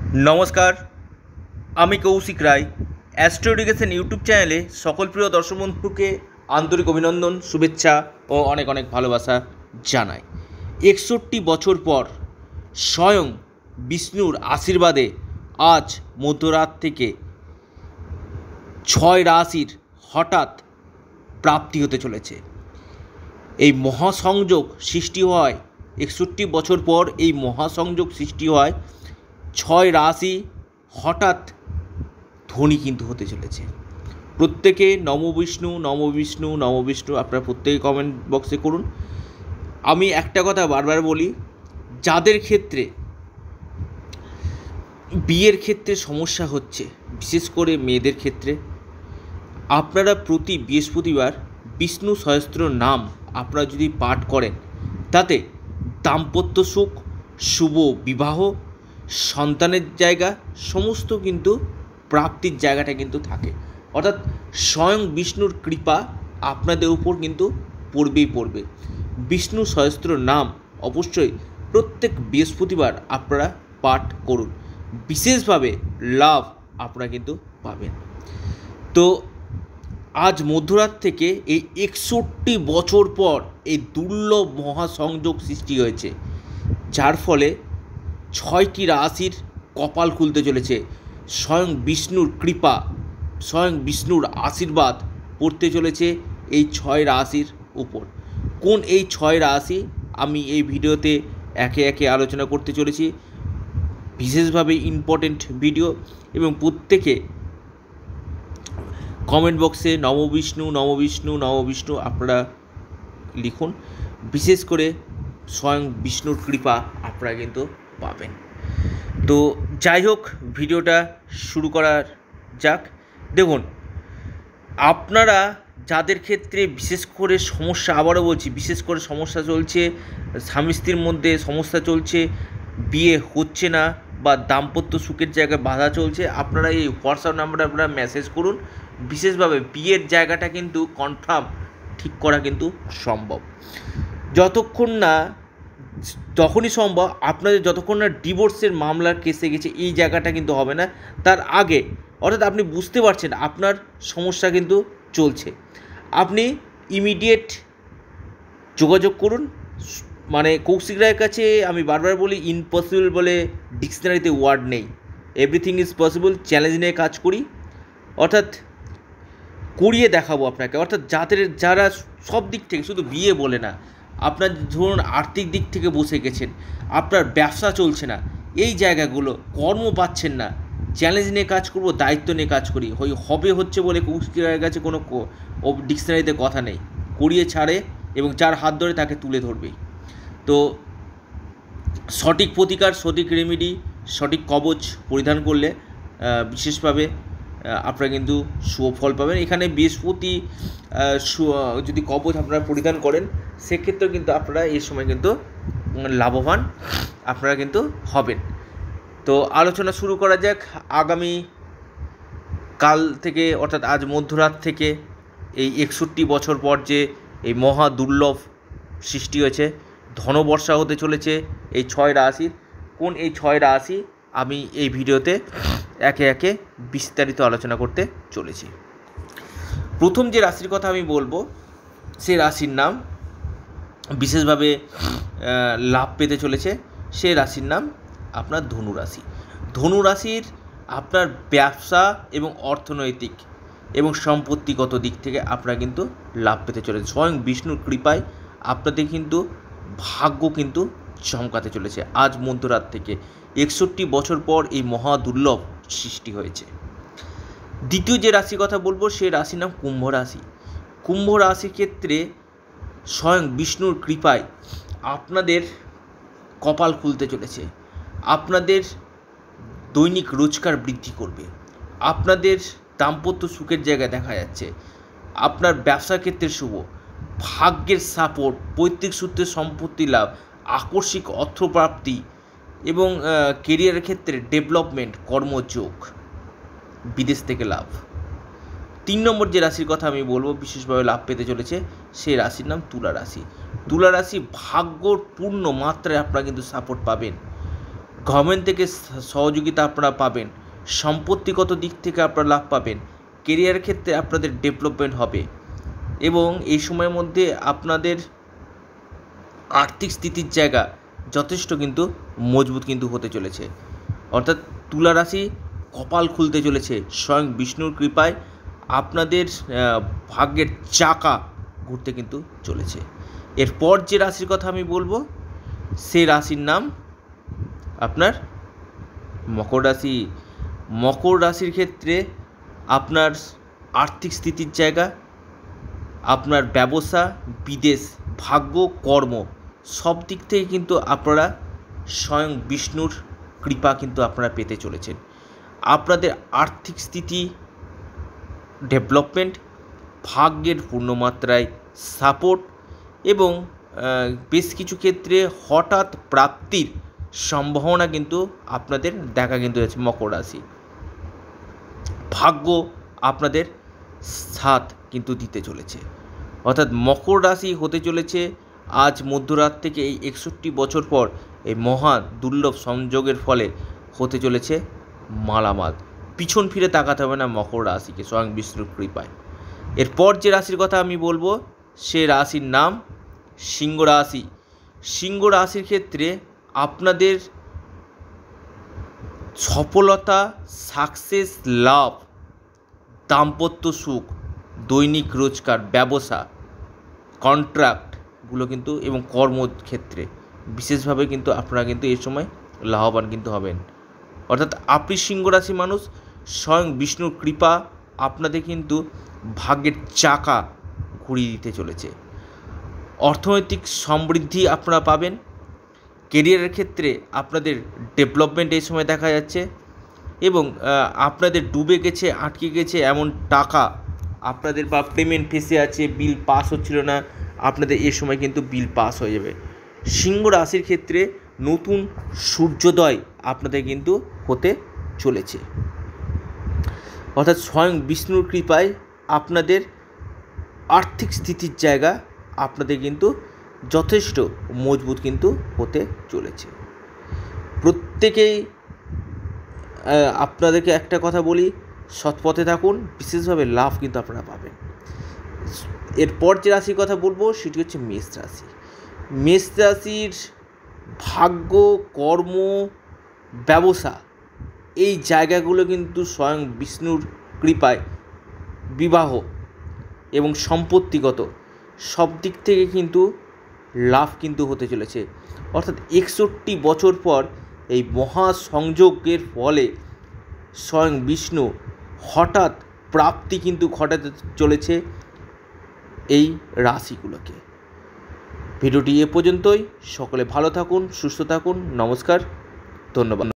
নমস্কার, আমি Koushik Roy. Astro education YouTube চ্যানেলে সকল প্রিয় দর্শক বন্ধুকে আন্তরিক অভিনন্দন, শুভেচ্ছা ও অনেক অনেক ভালোবাসা জানাই। 61 বছর পর স্বয়ং বিষ্ণুর আশীর্বাদে আজ মধ্যরাত থেকে 6 রাশির হঠাৎ প্রাপ্তি হতে চলেছে। এই মহাসংযোগ সৃষ্টি হয় 61 বছর পর, এই মহাসংযোগ সৃষ্টি হয় 6 রাশি হঠাৎ ধনী কিন্তু হতে চলেছে। প্রত্যেকে নমবিষ্ণু নমবিষ্ণু নমবিষ্ণু আপনারা প্রত্যেকে কমেন্ট বক্সে করুন। আমি একটা কথা বারবার বলি, যাদের ক্ষেত্রে বিয়ের ক্ষেত্রে সমস্যা হচ্ছে, বিশেষ করে মেয়েদের ক্ষেত্রে, আপনারা প্রতি বৃহস্পতিবার বিষ্ণু সহস্র নাম আপনারা যদি পাঠ করেন, তাতে দাম্পত্য সুখ, শুভ বিবাহ, সন্তানের জায়গা সমস্ত কিন্তু প্রাপ্তির জায়গাটা কিন্তু থাকে। অর্থাৎ স্বয়ং বিষ্ণুর কৃপা আপনাদের উপর কিন্তু পড়বেই পড়বে। বিষ্ণু সহস্র নাম অবশ্যই প্রত্যেক বৃহস্পতিবার আপনারা পাঠ করুন, বিশেষভাবে লাভ আপনারা কিন্তু পাবেন। তো আজ মধ্যরাত থেকে এই 61 বছর পর এই দুর্লভ মহাসংযোগ সৃষ্টি হয়েছে, যার ফলে 6টি রাশির কপাল খুলতে চলেছে। স্বয়ং বিষ্ণুর কৃপা, স্বয়ং বিষ্ণুর আশীর্বাদ পড়তে চলেছে এই 6 রাশির উপর। কোন এই 6 রাশি আমি এই ভিডিওতে একে একে আলোচনা করতে চলেছি, বিশেষভাবে ইম্পর্টেন্ট ভিডিও, এবং প্রত্যেকে কমেন্ট বক্সে নমবিষ্ণু নমবিষ্ণু নমবিষ্ণু আপনারা লিখুন। বিশেষ করে স্বয়ং বিষ্ণুর কৃপা আপনারা কিন্তু পাবেন। তো যাই হোক, ভিডিওটা শুরু করার যাক। দেখুন, আপনারা যাদের ক্ষেত্রে বিশেষ করে সমস্যা, আবারও বলছি, বিশেষ করে সমস্যা চলছে, স্বামী স্ত্রীর মধ্যে সমস্যা চলছে, বিয়ে হচ্ছে না বা দাম্পত্য সুখের জায়গায় বাধা চলছে, আপনারা এই হোয়াটসঅ্যাপ নাম্বারে আপনারা মেসেজ করুন। বিশেষভাবে বিয়ের জায়গাটা কিন্তু কনফার্ম ঠিক করা কিন্তু সম্ভব। যতক্ষণ না, তখনই সম্ভব আপনাদের যতক্ষণ না ডিভোর্সের মামলার কেসে গেছে, এই জায়গাটা কিন্তু হবে না। তার আগে, অর্থাৎ আপনি বুঝতে পারছেন আপনার সমস্যা কিন্তু চলছে, আপনি ইমিডিয়েট যোগাযোগ করুন। মানে কৌশিক রায়ের কাছে আমি বারবার বলি, ইম্পসিবল বলে ডিকশনারিতে ওয়ার্ড নেই, এভরিথিং ইজ পসিবল। চ্যালেঞ্জ নিয়ে কাজ করি, অর্থাৎ করিয়ে দেখাবো আপনাকে। অর্থাৎ যারা সব দিক থেকে, শুধু বিয়ে বলে না, আপনার ধরুন আর্থিক দিক থেকে বসে গেছেন, আপনার ব্যবসা চলছে না, এই জায়গাগুলো কর্ম পাচ্ছেন না, চ্যালেঞ্জ নিয়ে কাজ করব, দায়িত্ব নিয়ে কাজ করি। হবে হচ্ছে বলে কৌশিক রায়ের কাছে কোনো ডিকশনারিতে কথা নেই, করিয়ে ছাড়ে এবং যার হাত ধরে তাকে তুলে ধরবেই। তো সঠিক প্রতিকার, সঠিক রেমেডি, সঠিক কবচ পরিধান করলে বিশেষভাবে আপনারা কিন্তু সুফল পাবেন। এখানে বৃহস্পতি যদি কবচ আপনারা পরিধান করেন, সেক্ষেত্রেও কিন্তু আপনারা এই সময় কিন্তু লাভবান আপনারা কিন্তু হবেন। তো আলোচনা শুরু করা যাক। আগামী কাল থেকে, অর্থাৎ আজ মধ্যরাত থেকে এই 61 বছর পর যে এই মহা দুর্লভ সৃষ্টি হয়েছে, ধনবর্ষা হতে চলেছে এই 6 রাশির। কোন এই 6 রাশি আমি এই ভিডিওতে একে একে বিস্তারিত আলোচনা করতে চলেছি। প্রথম যে রাশির কথা আমি বলবো, সে রাশির নাম বিশেষভাবে লাভ পেতে চলেছে, সে রাশির নাম আপনার ধনু রাশি। ধনু রাশির আপনার ব্যবসা এবং অর্থনৈতিক এবং সম্পত্তিগত দিক থেকে আপনারা কিন্তু লাভ পেতে চলেছে। স্বয়ং বিষ্ণুর কৃপায় আপনাদের কিন্তু ভাগ্য কিন্তু চমকাতে চলেছে। আজ মধ্যরাত থেকে 61 বছর পর এই মহা দুর্লভ সৃষ্টি হয়েছে। দ্বিতীয় যে রাশির কথা বলবো, সে রাশির নাম কুম্ভ রাশি। কুম্ভ রাশির ক্ষেত্রে স্বয়ং বিষ্ণুর কৃপায় আপনাদের কপাল খুলতে চলেছে, আপনাদের দৈনিক রোজগার বৃদ্ধি করবে, আপনাদের দাম্পত্য সুখের জায়গায় দেখা যাচ্ছে, আপনার ব্যবসা ক্ষেত্রে শুভ, ভাগ্যের সাপোর্ট, পৈতৃক সূত্রে সম্পত্তি লাভ, আকস্মিক অর্থপ্রাপ্তি এবং কেরিয়ারের ক্ষেত্রে ডেভেলপমেন্ট, কর্মযোগ, বিদেশ থেকে লাভ। 3 নম্বর যে রাশির কথা আমি বলবো বিশেষভাবে লাভ পেতে চলেছে, সেই রাশির নাম তুলা রাশি। তুলা রাশি ভাগ্যর পূর্ণ মাত্রায় আপনারা কিন্তু সাপোর্ট পাবেন। গভর্নমেন্ট থেকে সহযোগিতা আপনারা পাবেন, সম্পত্তিগত দিক থেকে আপনারা লাভ পাবেন, কেরিয়ার ক্ষেত্রে আপনাদের ডেভেলপমেন্ট হবে এবং এই সময়ের মধ্যে আপনাদের আর্থিক স্থিতির জায়গা যথেষ্ট কিন্তু মজবুত কিন্তু হতে চলেছে। অর্থাৎ তুলা রাশি কপাল খুলতে চলেছে, স্বয়ং বিষ্ণুর কৃপায় আপনাদের ভাগ্যের চাকা ঘুরতে কিন্তু চলেছে। এরপর যে রাশির কথা আমি বলবো সেই রাশির নাম আপনার মকর রাশি। মকর রাশির ক্ষেত্রে আপনার আর্থিক স্থিতির জায়গা, আপনার ব্যবসা, বিদেশ, ভাগ্য, কর্ম সব দিক থেকে কিন্তু আপনারা স্বয়ং বিষ্ণুর কৃপা কিন্তু আপনারা পেতে চলেছেন। আপনাদের আর্থিক স্থিতি ডেভেলপমেন্ট, ভাগ্যের পূর্ণমাত্রায় সাপোর্ট এবং বেশ কিছু ক্ষেত্রে হঠাৎ প্রাপ্তির সম্ভাবনা কিন্তু আপনাদের দেখা কিন্তু যাচ্ছে। মকর রাশি ভাগ্য আপনাদের সাথ কিন্তু দিতে চলেছে। অর্থাৎ মকর রাশি হতে চলেছে আজ মধ্যরাত থেকে এই 61 বছর পর এই মহা দুর্লভ সংযোগের ফলে হতে চলেছে মালামাল। পিছন ফিরে তাকাতে হবে না মকর রাশিকে স্বয়ং বিষ্ণুর কৃপায়। এরপর যে রাশির কথা আমি বলবো সে রাশির নাম সিংহ রাশি। সিংহ রাশির ক্ষেত্রে আপনাদের সফলতা, সাকসেস, লাভ, দাম্পত্য সুখ, দৈনিক রোজগার, ব্যবসা, কন্ট্রাক্টগুলো কিন্তু এবং কর্মক্ষেত্রে বিশেষভাবে কিন্তু আপনারা কিন্তু এই সময় লাভবান কিন্তু হবেন। অর্থাৎ আপনি সিংহ রাশি মানুষ, স্বয়ং বিষ্ণুর কৃপা আপনাদের কিন্তু ভাগ্যের চাকা ঘুরিয়ে দিতে চলেছে। অর্থনৈতিক সমৃদ্ধি আপনারা পাবেন, কেরিয়ারের ক্ষেত্রে আপনাদের ডেভেলপমেন্ট এই সময় দেখা যাচ্ছে এবং আপনাদের ডুবে গেছে, আটকে গেছে এমন টাকা আপনাদের বা পেমেন্ট ফেসে আছে, বিল পাস হচ্ছিল না, আপনাদের এ সময় কিন্তু বিল পাস হয়ে যাবে। সিংহ রাশির ক্ষেত্রে নতুন সূর্যোদয় আপনাদের কিন্তু হতে চলেছে। অর্থাৎ স্বয়ং বিষ্ণুর কৃপায় আপনাদের আর্থিক স্থিতির জায়গা আপনাদের কিন্তু যথেষ্ট মজবুত কিন্তু হতে চলেছে। প্রত্যেকেই আপনাদেরকে একটা কথা বলি, সৎপথে থাকুন, বিশেষভাবে লাভ কিন্তু আপনারা পাবেন। এরপর যে রাশির কথা বলবো সেটি হচ্ছে মেষ রাশি। মেষ রাশির ভাগ্য, কর্ম, ব্যবসা এই জায়গাগুলো কিন্তু স্বয়ং বিষ্ণুর কৃপায় বিবাহ এবং সম্পত্তিগত সব দিক থেকে কিন্তু লাভ কিন্তু হতে চলেছে। অর্থাৎ 61 বছর পর এই মহাসংযোগের ফলে স্বয়ং বিষ্ণু হঠাৎ প্রাপ্তি কিন্তু ঘটাতে চলেছে এই রাশিগুলোকে। ভিডিওটি এ পর্যন্তই। সকলে ভালো থাকুন, সুস্থ থাকুন। নমস্কার, ধন্যবাদ।